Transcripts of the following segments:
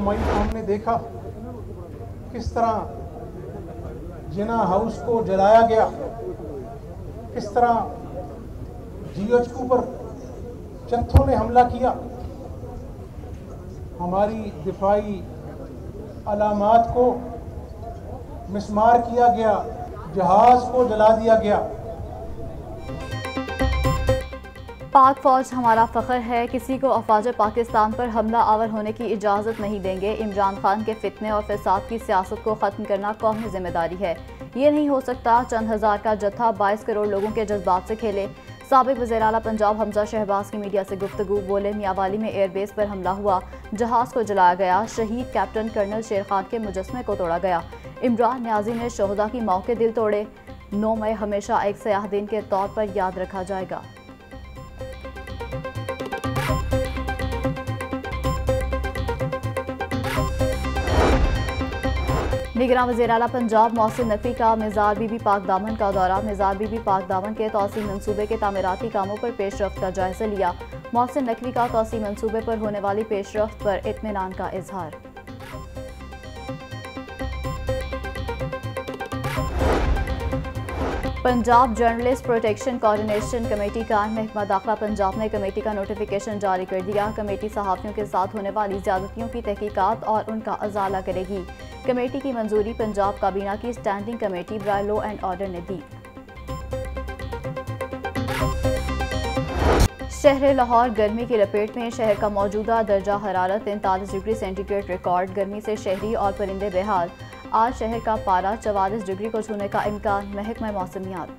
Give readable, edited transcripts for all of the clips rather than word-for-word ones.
मई को हमने देखा किस तरह जिना हाउस को जलाया गया, किस तरह GHQ पर जत्थों ने हमला किया, हमारी दिफाई अलामात को मिसमार किया गया, जहाज को जला दिया गया। पाक फौज हमारा फ़ख्र है, किसी को अफवाज पाकिस्तान पर हमला आवर होने की इजाज़त नहीं देंगे। इमरान खान के फितने और फसाद की सियासत को ख़त्म करना कौमी जिम्मेदारी है। ये नहीं हो सकता चंद हज़ार का जत्था 22 करोड़ लोगों के जज्बात से खेले। साबिक वज़ीर आला पंजाब हमजा शहबाज की मीडिया से गुफ्तगू, बोले मियांवाली में एयरबेस पर हमला हुआ, जहाज़ को जलाया गया, शहीद कैप्टन कर्नल शेर खान के मुजस्मे को तोड़ा गया। इमरान न्याजी ने शोहदा की मौत के दिल तोड़े। 9 मई हमेशा एक सयाह दिन के तौर पर याद रखा जाएगा। निगरान वज़ीर आला पंजाब मोहसिन नकवी का मज़ार बीबी पाक दामन का दौरा। मज़ार बीबी पाक दामन के तौसीम मंसूबे के तामीराती कामों पर पेशरफ्त का जायजा लिया। मोहसिन नकवी का तौसीम मंसूबे पर होने वाली पेशरफ्त पर इत्मीनान का इजहार। Punjab journalist protection coordination committee का महकमा दाखिला पंजाब ने कमेटी का नोटिफिकेशन जारी कर दिया। कमेटी सहाफ़ियों के साथ होने वाली ज़्यादतियों की तहकीकात और उनका अजाला करेगी। कमेटी की मंजूरी पंजाब काबीना की स्टैंडिंग कमेटी बराए लॉ एंड ऑर्डर ने दी। शहर लाहौर गर्मी की लपेट में, शहर का मौजूदा दर्जा हरारत 43 डिग्री सेंटीग्रेड रिकॉर्ड। गर्मी से शहरी और परिंदे बेहाल। आज शहर का पारा 44 डिग्री को छूने का इम्कान, महकमा मौसमियात।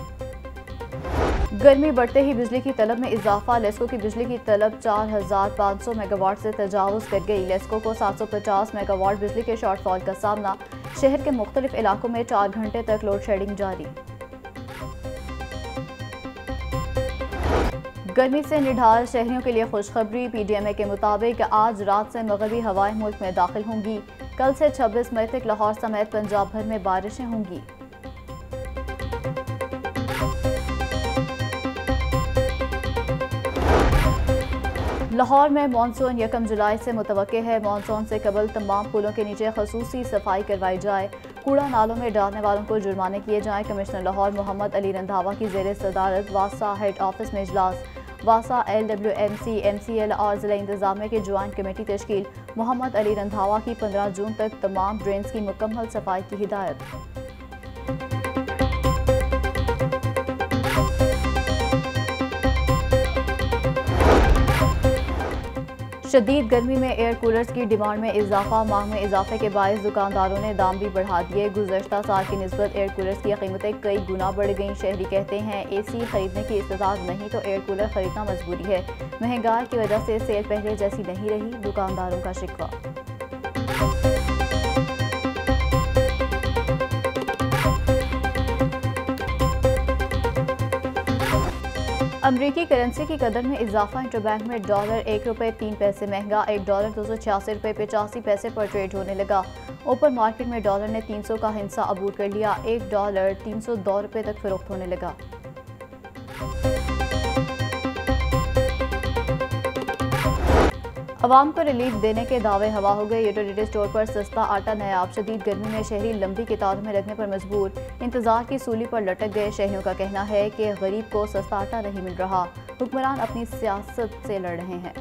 गर्मी बढ़ते ही बिजली की तलब में इजाफा। लेस्को की बिजली की तलब 4500 मेगावाट से तजावुज़ कर गई। लेस्को को 750 मेगावाट बिजली के शॉर्टफॉल का सामना। शहर के मुख्तलिफ इलाकों में 4 घंटे तक लोड शेडिंग जारी। गर्मी से निढाल शहरियों के लिए खुशखबरी। PDMA के मुताबिक आज रात से मगरबी हवाएं मुल्क में दाखिल होंगी। कल से 26 मई तक लाहौर समेत पंजाब भर में बारिशें होंगी। लाहौर में मानसून 1 जुलाई से मुतवक्के है। मानसून से कबल तमाम पुलों के नीचे खसूसी सफाई करवाई जाए। कूड़ा नालों में डालने वालों को जुर्माने किए जाएं। कमिश्नर लाहौर मोहम्मद अली रंधावा की ज़ेर सदारत वासा हेड ऑफिस में इजलास। वासा LWMC MCL और ज़िला इंतज़ामिया की ज्वाइंट कमेटी तश्कील। मोहम्मद अली रंधावा की 15 जून तक तमाम ड्रेन्स की मुकम्मल सफाई की हिदायत। शदीद गर्मी में एयर कूलर्स की डिमांड में इजाफा। मांग में इजाफे के बायस दुकानदारों ने दाम भी बढ़ा दिए। गुज़श्ता साल की निस्बत एयर कूलर्स की कीमतें कई गुना बढ़ गईं। शहरी कहते हैं AC खरीदने की इस्तेताअत नहीं तो एयर कूलर खरीदना मजबूरी है। महंगाई की वजह से सेल पहले जैसी नहीं रही, दुकानदारों का शिकवा। अमरीकी करेंसी की कदर में इजाफा। इंटरबैंक में डॉलर $1.03 महंगा, $1 $286.85 पर ट्रेड होने लगा। ओपन मार्केट में डॉलर ने 300 का हिस्सा अबूर कर लिया। $1 $302 तक फरोख्त होने लगा। अवाम को रिलीफ देने के दावे हवा हो गए। यूटिलिटी स्टोर पर सस्ता आटा नायाब। शदीद गर्मी में शहरी लंबी कतारों में लगने पर मजबूर। इंतजार की सूली पर लटक गए। शहरियों का कहना है कि गरीब को सस्ता आटा नहीं मिल रहा। हुक्मरान अपनी सियासत से लड़ रहे हैं।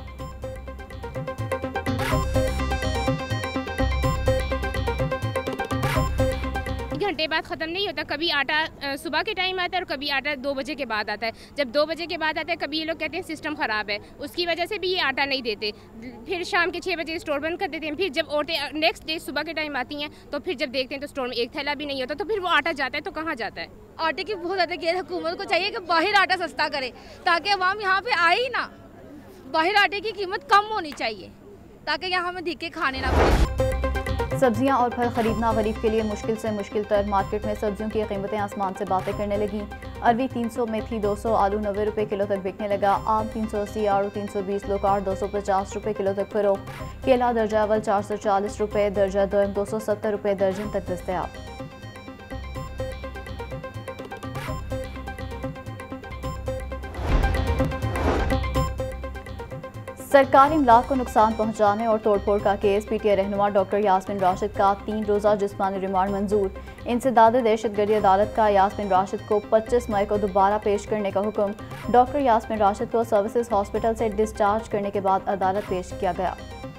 घंटे बाद ख़त्म नहीं होता। कभी आटा सुबह के टाइम आता है और कभी आटा 2 बजे के बाद आता है। जब 2 बजे के बाद आता है, कभी ये लोग कहते हैं सिस्टम ख़राब है, उसकी वजह से भी ये आटा नहीं देते। फिर शाम के 6 बजे स्टोर बंद कर देते हैं। फिर जब औरतें नेक्स्ट डे सुबह के टाइम आती हैं तो फिर जब देखते हैं तो स्टोर में एक थैला भी नहीं होता। तो फिर वो आटा जाता है तो कहाँ जाता है? आटे की बहुत ज़्यादा केयर हुकूमत को चाहिए कि बाहर आटा सस्ता करे ताकि अवाम यहाँ पे आए ही ना। बाहर आटे की कीमत कम होनी चाहिए ताकि यहाँ हमें धीके खाने ना पड़े। सब्जियां और फल खरीदना गरीब के लिए मुश्किल से मुश्किल तर। मार्केट में सब्जियों की कीमतें आसमान से बातें करने लगी। अरवी 300, मेथी 200, आलू 90 रुपये किलो तक बिकने लगा। आम 380, आड़ू 320, लोकार्ड 250 रुपये किलो तक फरोख्त। केला दर्जा अवल 440 रुपये, दर्जा दोम 270 रुपये दर्जन तक दस्तयाब। सरकारी इमलाक को नुकसान पहुंचाने और तोड़फोड़ का केस। पीटीआई रहनुमा डॉक्टर यास्मीन राशिद का 3 रोज़ा जिस्मानी रिमांड मंजूर। इंसदाद दहशतगर्दी अदालत का यास्मीन राशिद को 25 मई को दोबारा पेश करने का हुक्म। डॉक्टर यास्मीन राशिद को सर्विसेज हॉस्पिटल से डिस्चार्ज करने के बाद अदालत पेश किया गया।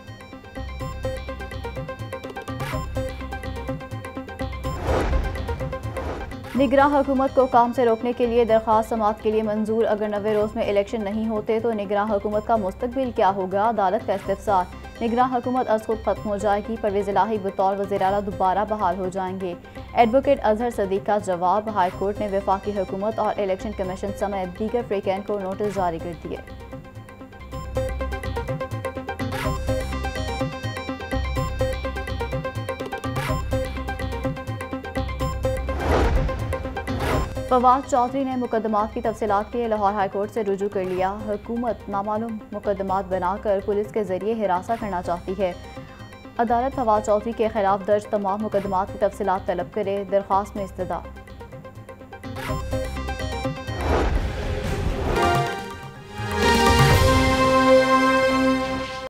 निगरान हुकूमत को काम से रोकने के लिए दरख्वास्त समाअत के लिए मंजूर। अगर 90 रोज़ में इलेक्शन नहीं होते तो निगरान हुकूमत का मुस्तकबिल क्या होगा? अदालत का इस्तिफसार। निगरान हुकूमत अज खुद खत्म हो जाएगी, परवेज़ इलाही बतौर वज़ीर आला दोबारा बहाल हो जाएंगे। एडवोकेट अजहर सदीक का जवाब। हाई कोर्ट ने वफाकी हुकूमत और इलेक्शन कमीशन समेत दीगर फ्रीकैन को नोटिस जारी कर दिए। फवाद चौधरी ने मुकदमात की तफसीलात के लिए लाहौर हाई कोर्ट से रुजू कर लिया। हुकूमत नामालूम मुकदमात बनाकर पुलिस के जरिए हिरासा करना चाहती है। अदालत फवाद चौधरी के खिलाफ दर्ज तमाम मुकदमात की तफसीलात तलब करे। दरख्वास्त में इस्तदा।